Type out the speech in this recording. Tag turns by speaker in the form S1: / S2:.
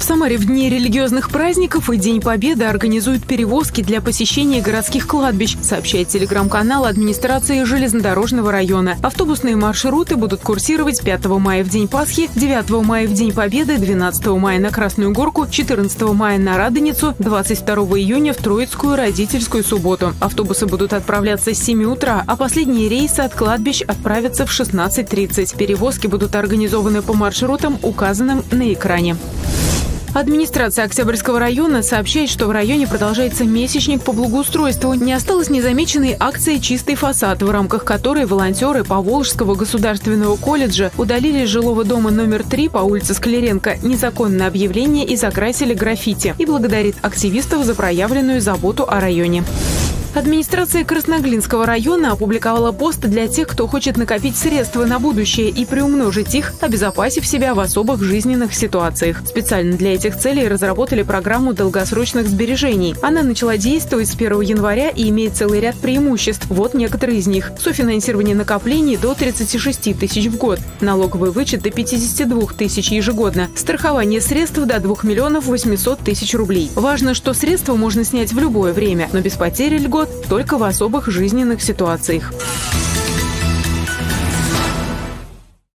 S1: В Самаре в дни религиозных праздников и День Победы организуют перевозки для посещения городских кладбищ, сообщает телеграм-канал администрации железнодорожного района. Автобусные маршруты будут курсировать 5 мая в День Пасхи, 9 мая в День Победы, 12 мая на Красную Горку, 14 мая на Радоницу, 22 июня в Троицкую родительскую субботу. Автобусы будут отправляться с 7 утра, а последние рейсы от кладбищ отправятся в 16:30. Перевозки будут организованы по маршрутам, указанным на экране. Администрация Октябрьского района сообщает, что в районе продолжается месячник по благоустройству. Не осталась незамеченной акция «Чистый фасад», в рамках которой волонтеры Поволжского государственного колледжа удалили из жилого дома номер 3 по улице Скляренко незаконное объявление и закрасили граффити. И благодарит активистов за проявленную заботу о районе. Администрация Красноглинского района опубликовала пост для тех, кто хочет накопить средства на будущее и приумножить их, обезопасив себя в особых жизненных ситуациях. Специально для этих целей разработали программу долгосрочных сбережений. Она начала действовать с 1 января и имеет целый ряд преимуществ. Вот некоторые из них. Софинансирование накоплений до 36 тысяч в год. Налоговый вычет до 52 тысяч ежегодно. Страхование средств до 2 миллионов 800 тысяч рублей. Важно, что средства можно снять в любое время, но без потери льгот только в особых жизненных ситуациях.